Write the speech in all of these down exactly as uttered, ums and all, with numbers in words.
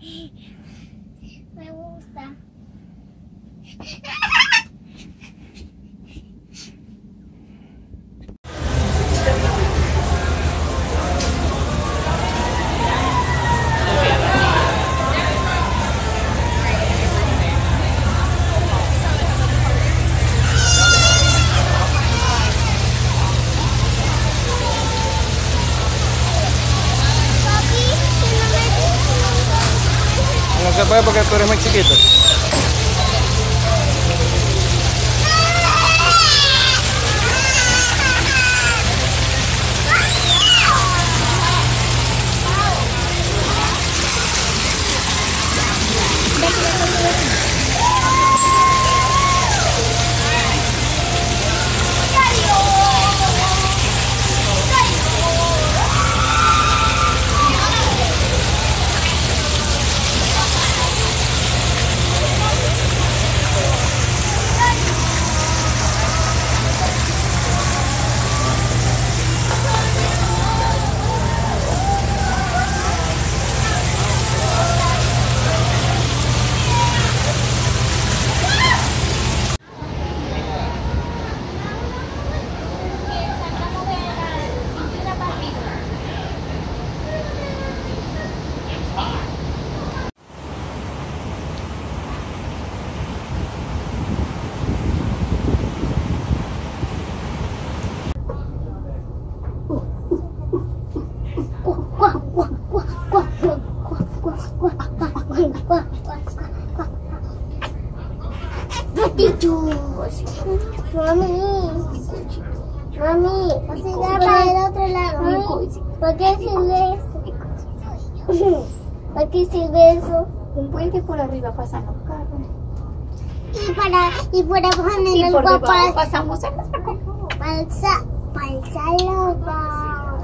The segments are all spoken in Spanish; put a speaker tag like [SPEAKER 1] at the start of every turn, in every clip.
[SPEAKER 1] Me gusta.
[SPEAKER 2] No se puede porque tú eres muy chiquito.
[SPEAKER 1] Mami, mami, así da para el otro lado. ¿Por qué sirve eso? ¿Por qué sirve eso?
[SPEAKER 3] Un puente por arriba pasan los carros.
[SPEAKER 1] Y para, y para poner
[SPEAKER 3] Y
[SPEAKER 1] el
[SPEAKER 3] por debajo
[SPEAKER 1] papá.
[SPEAKER 3] pasamos en nuestra casa.
[SPEAKER 1] Palsa, palsalo, pa.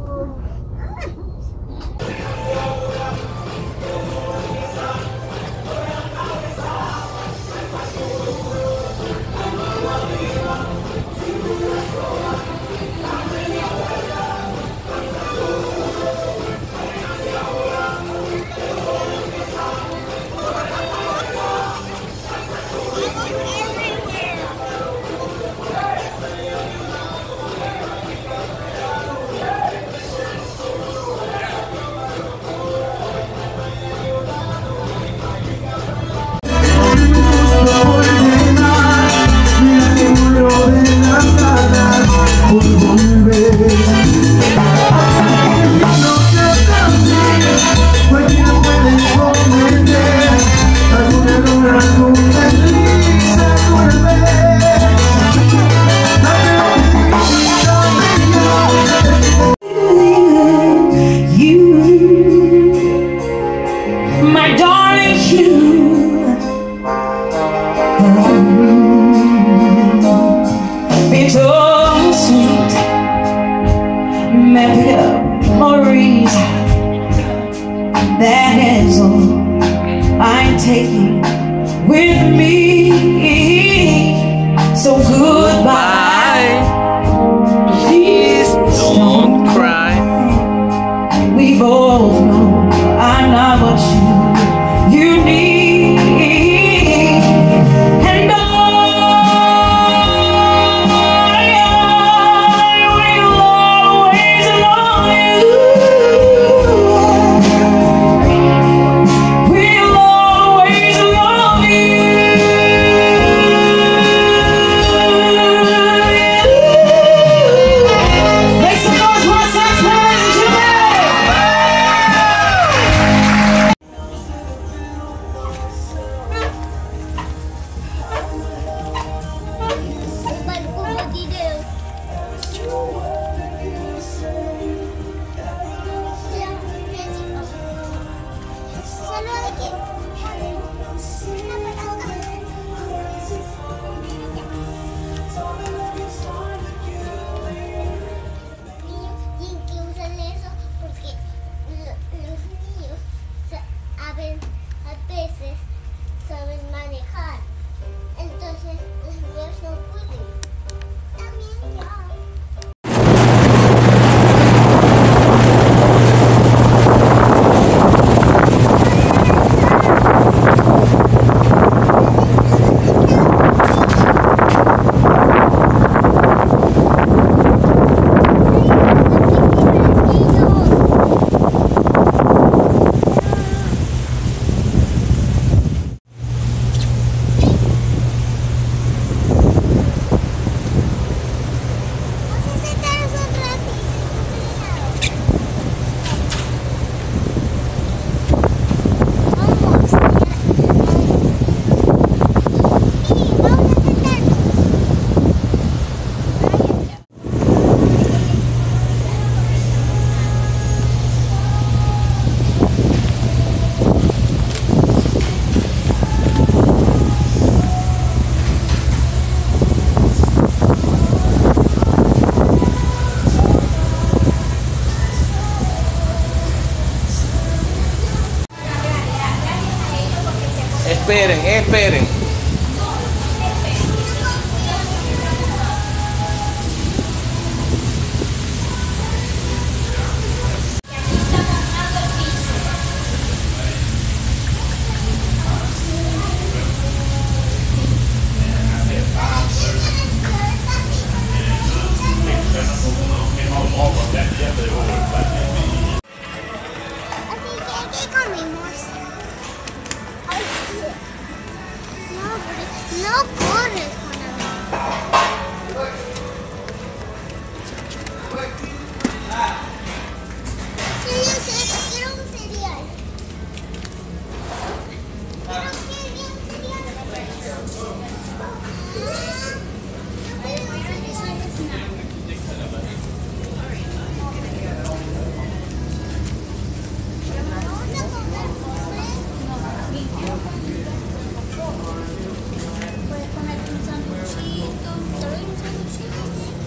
[SPEAKER 4] Memories, that is all I'm taking with me. So goodbye, please don't cry. We both know I'm not what you, you need. And I
[SPEAKER 2] Esperen, esperen.
[SPEAKER 1] Así que, ¿qué comemos? Ay, no, pero no corres con la Sí, yo sé, quiero un cereal. Quiero que un cereal.
[SPEAKER 5] Puedes ponerte un sanduchito, te doy un sanduchito.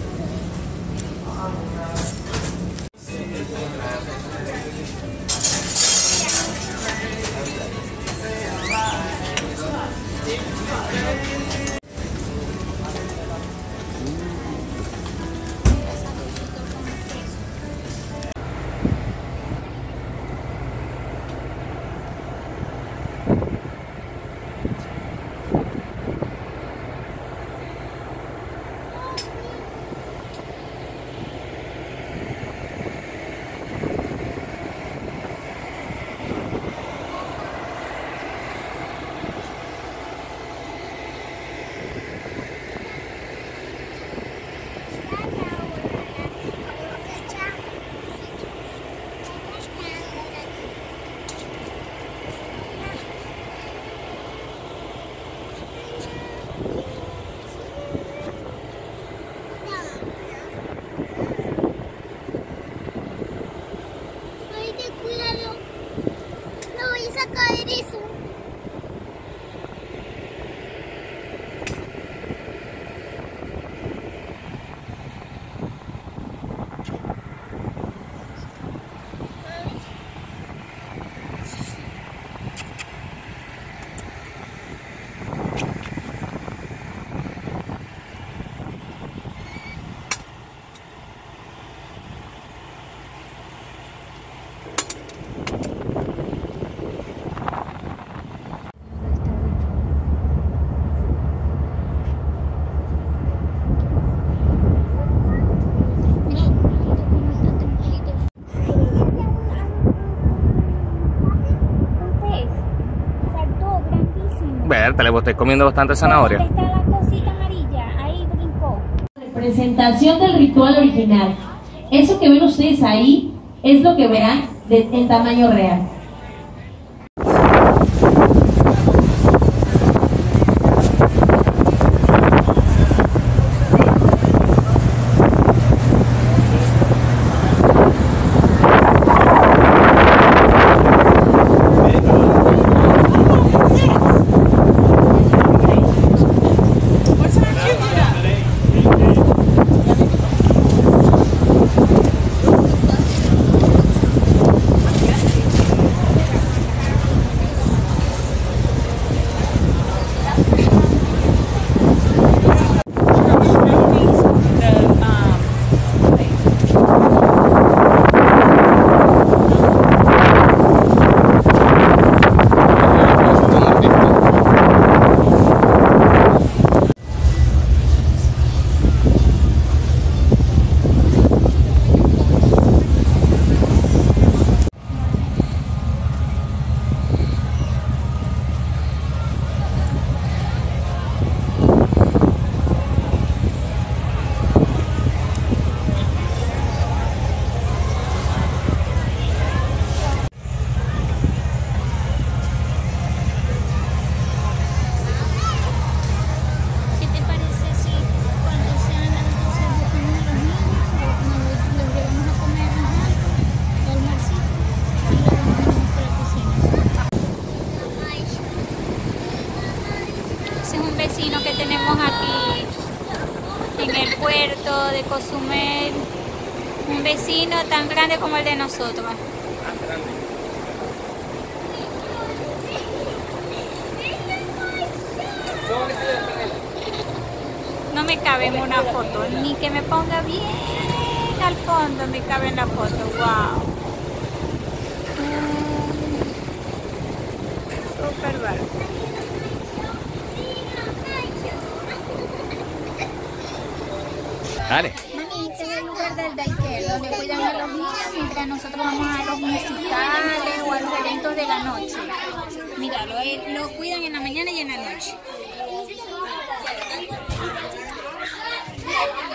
[SPEAKER 5] Ay, ten cuidado. No vayas a caer eso.
[SPEAKER 2] Berta, le estoy comiendo bastante zanahoria.
[SPEAKER 5] Está la cosita amarilla, ahí brincó.
[SPEAKER 6] Presentación del ritual original. Eso que ven ustedes ahí es lo que verán de, en tamaño real.
[SPEAKER 5] ¿Qué te parece si cuando sean las doce buscamos a los niños, los, los llevamos a comer algo, almuercito, y luego nos vamos por la cocina? Ese es un vecino que tenemos aquí en el puerto de Cozumel, un vecino tan grande como el de nosotros. No me cabe en una foto, ni que me ponga bien al fondo me cabe en la foto. Wow. Súper barato.
[SPEAKER 2] Dale.
[SPEAKER 5] Mami, este es el lugar del daycare, donde cuidan a los niños mientras nosotros vamos a los musicales o a los eventos de la noche. Mira, lo, lo cuidan en la mañana y en la noche.